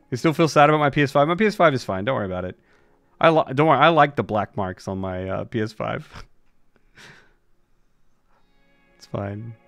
You still feel sad about my PS5? My PS5 is fine. Don't worry about it. Don't worry. I like the black marks on my PS5. It's fine.